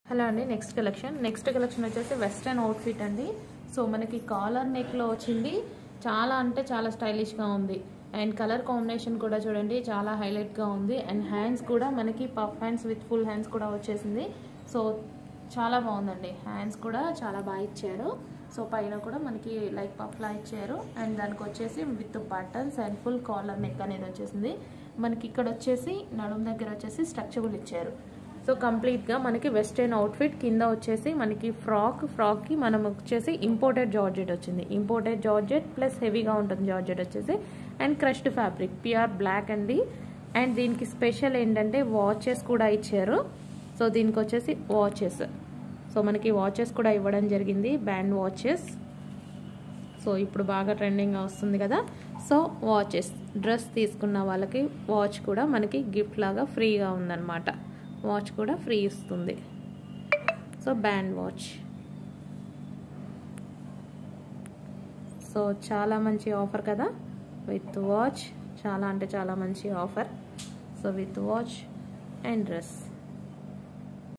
Hello అండి, next collection వచ్చేసి western outfit అండి. సో మనకి కాలర్ నెక్ లో వచ్చింది. చాలా అంటే చాలా స్టైలిష్ గా ఉంది. అండ్ కలర్ కాంబినేషన్ కూడా చూడండి, చాలా హైలైట్ గా ఉంది. అండ్ హ్యాండ్స్ కూడా మనకి puff hands with full hands కూడా వచ్చేసింది. సో చాలా బాగుందండి. హ్యాండ్స్ కూడా చాలా బాగా ఇచ్చారు. సో పైన కూడా మనకి లైక్ పఫ్ లా ఇచ్చారు. అండ్ దానికి వచ్చేసి with buttons and full collar neck అనేది వచ్చేసింది. మనకి ఇక్కడ వచ్చేసి నడుము దగ్గర వచ్చేసి స్ట్రక్చబుల్ ఇచ్చారు. సో కంప్లీట్గా మనకి వెస్టర్న్ అవుట్ఫిట్ కింద వచ్చేసి మనకి ఫ్రాక్కి మనం వచ్చేసి ఇంపోర్టెడ్ జార్జెట్ వచ్చింది. ఇంపోర్టెడ్ జార్జెట్ ప్లస్ హెవీగా ఉంటుంది జార్జెట్ వచ్చేసి. And crushed fabric pure black అండి. అండ్ దీనికి స్పెషల్ ఏంటంటే వాచెస్ కూడా ఇచ్చారు. సో దీనికి వచ్చేసి వాచెస్, సో మనకి వాచెస్ కూడా ఇవ్వడం జరిగింది, బ్యాండ్ వాచెస్. సో ఇప్పుడు బాగా ట్రెండింగ్గా వస్తుంది కదా. సో వాచెస్, డ్రెస్ తీసుకున్న వాళ్ళకి వాచ్ కూడా మనకి గిఫ్ట్ లాగా ఫ్రీగా ఉందన్నమాట. వాచ్ కూడా ఫ్రీ ఇస్తుంది. So band watch. సో చాలా మంచి ఆఫర్ కదా, విత్ వాచ్. చాలా అంటే చాలా మంచి offer. So with watch and dress.